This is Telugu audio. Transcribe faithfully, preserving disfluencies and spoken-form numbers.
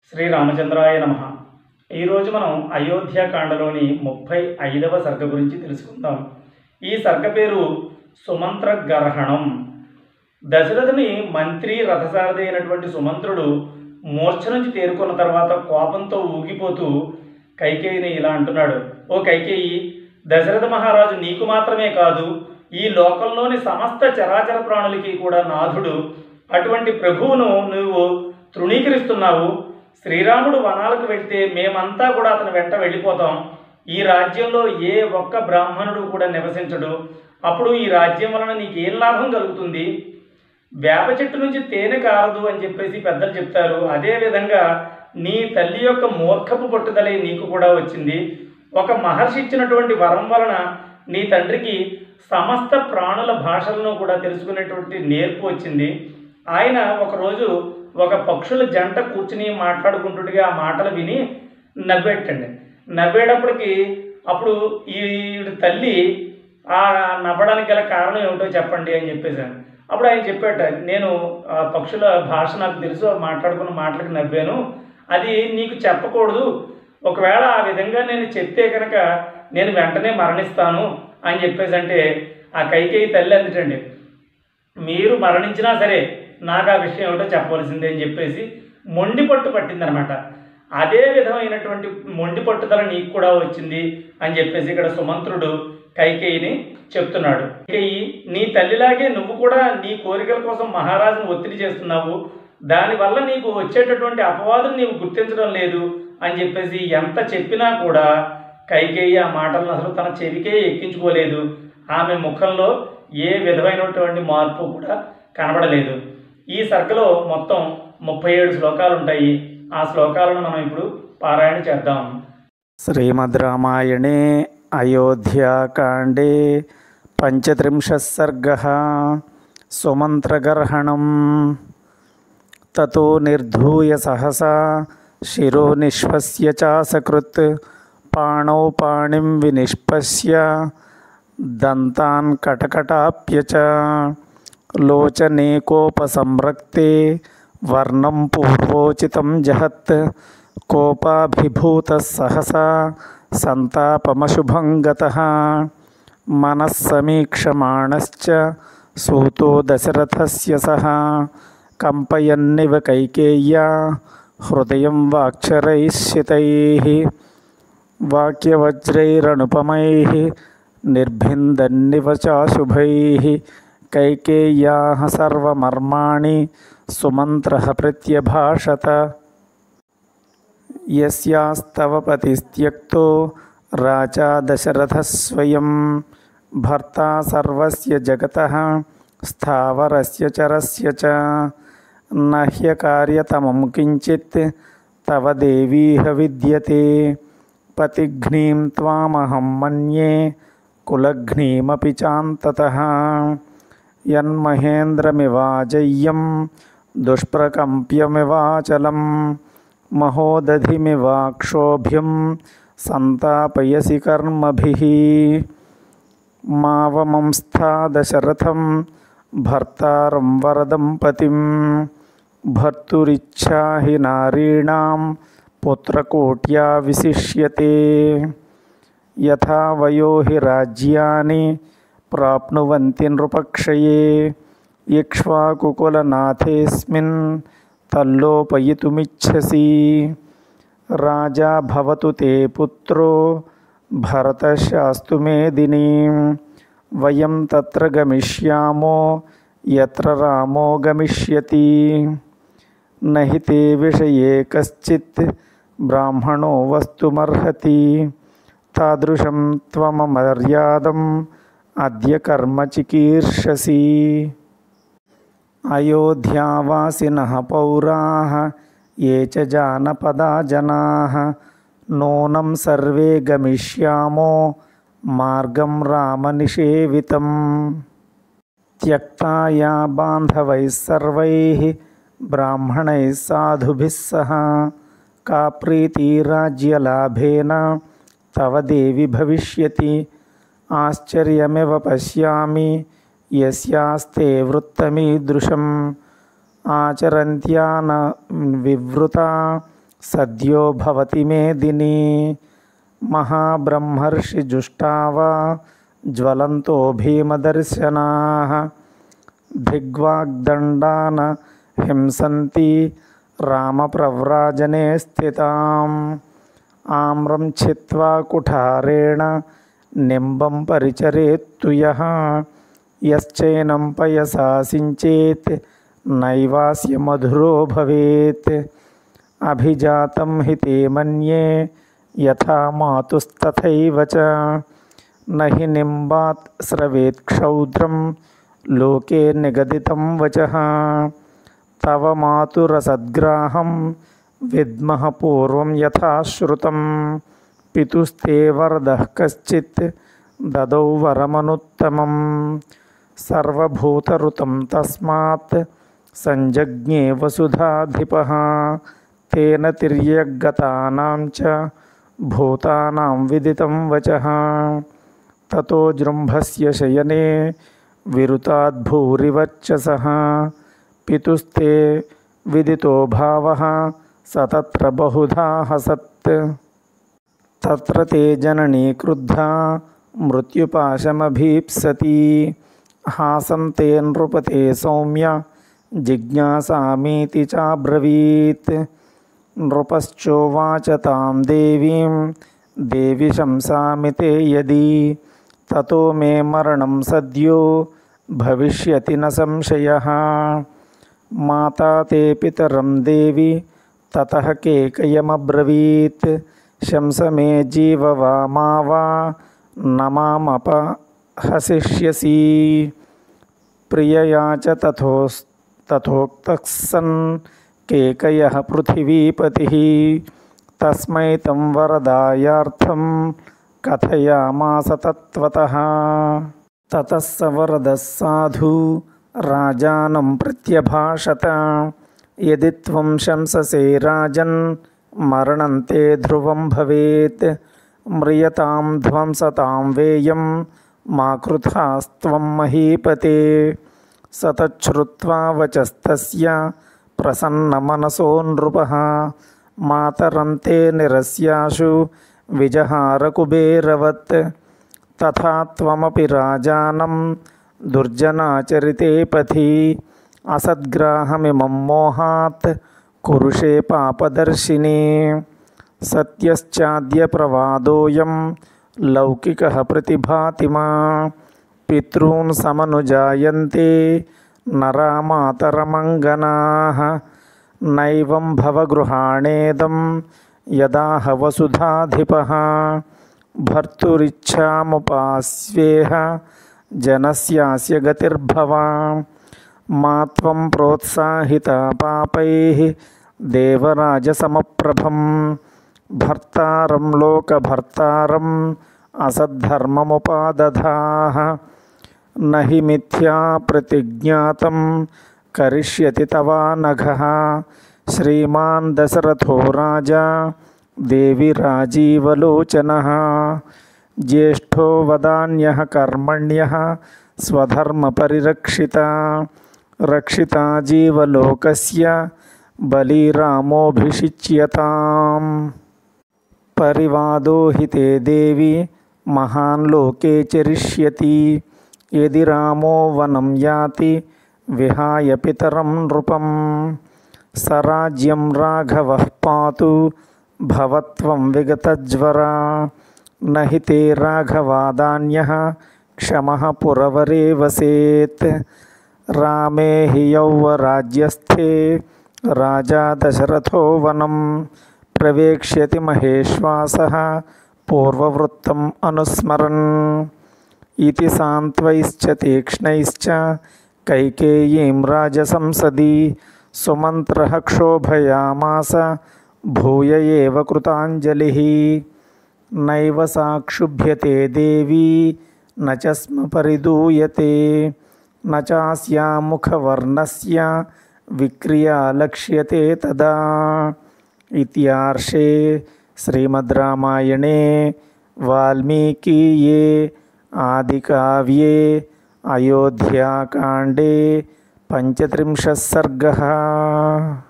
శ్రీరామచంద్రాయ నమః. ఈరోజు మనం అయోధ్యాకాండలోని ముప్పై ఐదవ సర్గ గురించి తెలుసుకుందాం. ఈ సర్గ పేరు సుమంత్ర గర్హణం. దశరథుని మంత్రి రథసారథి అయినటువంటి సుమంత్రుడు మూర్ఛ నుంచి తేరుకున్న తర్వాత కోపంతో ఊగిపోతూ కైకేయిని ఇలా అంటున్నాడు. ఓ కైకేయి, దశరథ మహారాజు నీకు మాత్రమే కాదు, ఈ లోకంలోని సమస్త చరాచర ప్రాణులకి కూడా నాథుడు. అటువంటి ప్రభువును నువ్వు తృణీకరిస్తున్నావు. శ్రీరాముడు వనాలకు వెళ్తే మేమంతా కూడా అతని వెంట వెళ్ళిపోతాం. ఈ రాజ్యంలో ఏ ఒక్క బ్రాహ్మణుడు కూడా నివసించడు. అప్పుడు ఈ రాజ్యం వలన నీకు ఏం లాభం కలుగుతుంది? వేప చెట్టు నుంచి తేనె కారదు అని చెప్పేసి పెద్దలు చెప్తారు. అదేవిధంగా నీ తల్లి యొక్క మూర్ఖపు పట్టుదలే నీకు కూడా వచ్చింది. ఒక మహర్షి ఇచ్చినటువంటి వరం వలన నీ తండ్రికి సమస్త ప్రాణుల భాషలను కూడా తెలుసుకునేటువంటి నేర్పు వచ్చింది. ఆయన ఒకరోజు ఒక పక్షుల జంట కూర్చుని మాట్లాడుకుంటుండగా ఆ మాటలు విని నవ్వేటండి. నవ్వేటప్పటికి అప్పుడు ఈ తల్లి ఆ నవ్వడానికి గల కారణం ఏమిటో చెప్పండి అని చెప్పేసాను. అప్పుడు ఆయన చెప్పాట, నేను ఆ పక్షుల భాష నాకు తెలుసు, మాట్లాడుకున్న మాటలకు నవ్వాను, అది నీకు చెప్పకూడదు. ఒకవేళ ఆ విధంగా నేను చెప్తే కనుక నేను వెంటనే మరణిస్తాను అని చెప్పేసి అంటే ఆ కైకేయి తల్లి అందుటండి, మీరు మరణించినా సరే నాకు ఆ విషయం ఏమిటో చెప్పవలసిందే అని చెప్పేసి మొండి పట్టు పట్టిందనమాట. అదే విధమైనటువంటి మొండి పట్టుదల నీకు కూడా వచ్చింది అని చెప్పేసి ఇక్కడ సుమంత్రుడు కైకేయిని చెప్తున్నాడు. కైకేయి, నీ తల్లిలాగే నువ్వు కూడా నీ కోరికల కోసం మహారాజును ఒత్తిడి చేస్తున్నావు. దానివల్ల నీకు వచ్చేటటువంటి అపవాదం నీవు గుర్తించడం లేదు అని చెప్పేసి ఎంత చెప్పినా కూడా కైకేయి ఆ మాటలను అసలు తన చెవికే ఎక్కించుకోలేదు. ఆమె ముఖంలో ఏ విధమైనటువంటి మార్పు కూడా కనబడలేదు. ఈ సర్గలో మొత్తం ముప్పై ఏడు శ్లోకాలు ఉంటాయి. ఆ శ్లోకాలను మనం ఇప్పుడు పారాయణ చేద్దాం. శ్రీమద్ రామాయణే అయోధ్యాకాండే పంచత్రింశः సర్గः సుమంత్రగర్హణం. తతో నిర్ధూయ సహసా శిరో నిష్పశ్య చాసకృత్ పాణౌ పాణిం వినిష్పశ్య దంతాన్ కటకటాప్య చ లోచనేకోపసంరక్తే వర్ణం పూర్వోచితం జహత్ కోపాభిభూతః సహసా సంతాపమశుభం గతః మనస్సమీక్షమాణశ్చ సూతో దశరథస్య సహ కంపయన్నివ కైకేయ్యా హృదయం వాక్చరైశ్చితైః వాక్యవజ్రైరనుపమైః నిర్భిందన్నివ చాశుభైః కైకేయ్యాః సర్వమర్మాణి సుమంత్రః ప్రత్యభాషత. యస్యాస్తవ పతిస్త్యక్తో రాజా దశరథः స్వయం భర్తా సర్వస్య జగతః స్థావరస్య చరస్య చ నహ్యకార్యతమం కించిత్ తవ దేవీహ విద్యతే పతిఘ్నీం త్వామహం మన్యే కులఘ్నీమపి చాంతతః యన్మహేంద్రమివాజయ్యం దుష్ప్రకంప్యమివాచలం మహోదధిమివాక్షోభ్యం సంతాపయసి కర్మభిః మావమంస్థా దశరథం భర్తారం వరదం పతిం భర్తురిచ్ఛా హి నారీణాం పుత్రకోట్యా విశిష్యతే యథా వయో హి రాజ్యాని ప్రాప్నువంతి నృపక్షయే ఇక్ష్వాకుకులనాథేస్మిన్ తల్లోపయితుమిచ్ఛసి రాజా భవతు తే పుత్రో భరతశాస్తు మేదినీం వయం తత్ర గమిష్యామో యత్ర రామో గమిష్యతి నహి తే విషయే కశ్చిత్ బ్రాహ్మణో వస్తుమర్హతి తాదృశం త్వమమర్యాదం అద్య కర్మ చికీర్షసి. అయోధ్యావాసినః పౌరాః ఏ చ జానపదా జనాః నూనం సర్వే గమిష్యామో మార్గం రామనిషేవితం త్యక్తా యా బాంధవైః సర్వైః బ్రాహ్మణైః సాధుభిः సహ కా ప్రీతి రాజ్యలాభేన తవ దేవి భవిష్యతి ఆశ్చర్యమివ పశ్యామి యస్యాస్తే వృత్తమీదృశం ఆచరంత్యాన వివృత सद्यो भवति मेदिनी महाब्रह्मर्षिजुष्टावा ज्वलन्तो भीमदर्शनाः धिग्वाग्दण्डान् हिंसन्ति रामप्रव्राजने स्थिताम् आम्रं छित्त्वा कुठारेण निम्बं परिचरेत्तु यः यश्चैनं पयसा सिञ्चेत् नैवास्य मधुरो भवेत् अभिजातं हि ते मन्ये यथा मातुस्तथैव च न हि निम्बात् स्रवेत् क्षौद्रं लोके निगदितं वचः तव मातुरसद्ग्राहं विद्मः पूर्वं यथा श्रुतं पितुस्ते वरदः कश्चित् ददौ वरमनुत्तमं सर्वभूतऋतं तस्मात् संजज्ञे वसुधाधिपः तेन तिर्यग्गतानां च भूतानां विदितं वचः ततो जृम्भस्य शयने विरुताद्भूरिवर्चसः पितुस्ते विदितो भावः स तत्र बहुधा हसत् तत्र ते जननी क्रुद्धा मृत्युपाशमभीप्सति हासन्ते नृपते सौम्य जिज्ञासामीति चाब्रवीत् नृपश्चोवाच तां देवीं देवि शंसामि ते यदि ततो मे मरणं सद्यो भविष्यति न संशयः माता ते पितरं देवि ततः केकयमब्रवीत् शंस मे जीव वा मा वा न मामपहसिष्यसि प्रियया च तथोस् तथोक्तः सन् केकयः पृथिवीपतिः तस्मै तं वरदायार्थं कथयामास तत्त्वतः ततः स वरदः साधु राजानं प्रत्यभाषत यदि त्वं शंससे राजन् मरणं ते ध्रुवं भवेत् म्रियतां ध्वंसतां वेयं मा कृतास्त्वं महीपते स तच्छ्रुत्वा वचस्तस्य प्रसन्नमनसो नृपः मातरन्ते निरस्याशु विजहारकुबेरवत् तथा त्वमपि राजानं दुर्जनाचरिते पथि असद्ग्राहमिमं मोहात् कुरुषे पापदर्शिने सत्यश्चाद्य प्रवादोऽयं लौकिकः प्रतिभाति मा पितॄन् समनुजायन्ते नरा मातरमङ्गनाः नैवं भवगृहाणेदं यदाह वसुधाधिपः भर्तुरिच्छामुपास्वेह जनस्यास्य गतिर्भवा मा त्वं प्रोत्साहिता पापैः देवराजसमप्रभं भर्तारं लोकभर्तारम् असद्धर्ममुपादधाः न हि मिथ्या प्रतिज्ञातं करिष्यति तवानघः श्रीमान् दशरथो राजा देवी राजीवलोचनः ज्येष्ठो वदान्यः कर्मण्यः स्वधर्मपरिरक्षिता रक्षिता जीवलोकस्य बलिरामोऽभिषिच्यताम् परिवादो हि ते देवी महान् लोके चरिष्यति यदि रामो वनं याति विहाय पितरं नृपं स राज्यं राघवः पातु भवत्वं विगतज्वरा न हि ते राघवादान्यः क्षमः पुरवरे वसेत् रामे हि यौवराज्यस्थे राजा दशरथो वनं प्रवेक्ष्यति महेश्वासः पूर्ववृत्तम् अनुस्मरन् इति सान्त्वैश्च तीक्ष्णैश्च कैकेयीं राजसंसदि सुमन्त्रः क्षोभयामास भूय एव कृताञ्जलिः नैव सा क्षुभ्यते देवी न च स्म परिदूयते न चास्या मुखवर्णस्य विक्रिया लक्ष्यते तदा इत्यार्षे श्रीमद् रामायणे वाल्मीकीये आदिकाव्ये अयोध्याकाण्डे पञ्चत्रिंशः सर्गः।